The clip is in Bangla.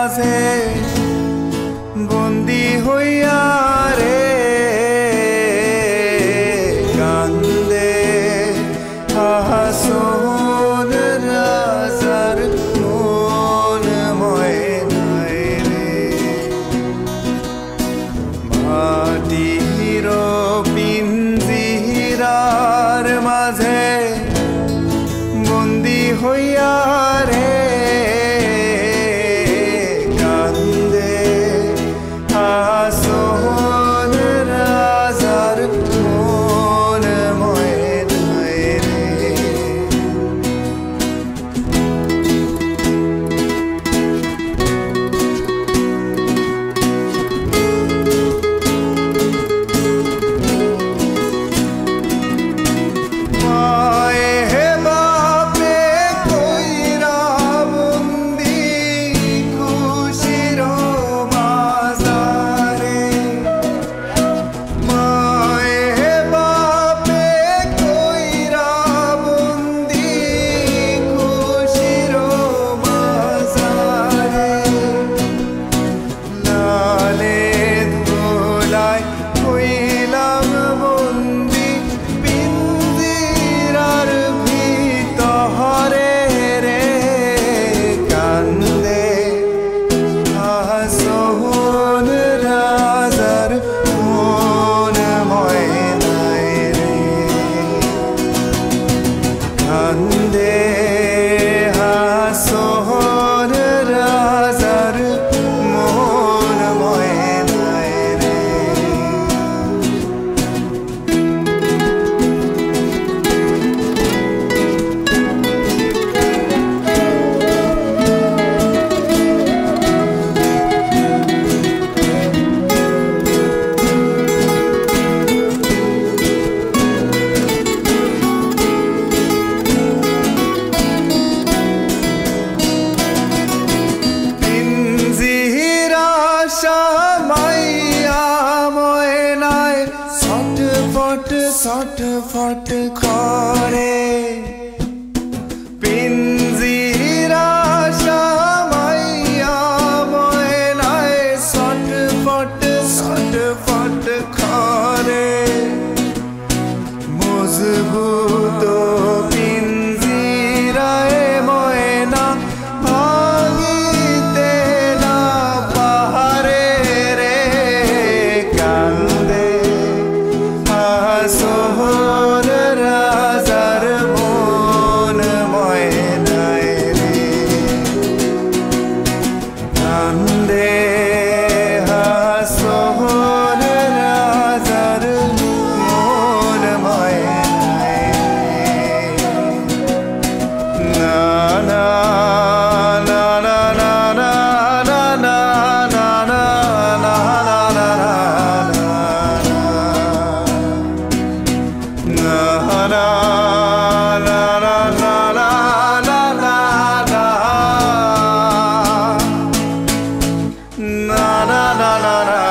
মাঝে বন্দী হইয়া রে কান্দে হাসন রাজার মন ময়নায় রে মাটির পিঞ্জিরার মাঝে বন্দী হইয়া রে কান্দে হাসন রাজার মন ময়নায় রে ছটফট করে পিঞ্জিরা শামাইয়া ময়নায় ছটফট ছটফট করে মজবুত পিঞ্জিরায় ময়না ভাঙিতে না পাহাড়ে রে কান্দে হাসন রাজার মন ময়নায় রে কান্দে হাসন রাজার মন ময়নায় না না না না না না না না না না না na na na na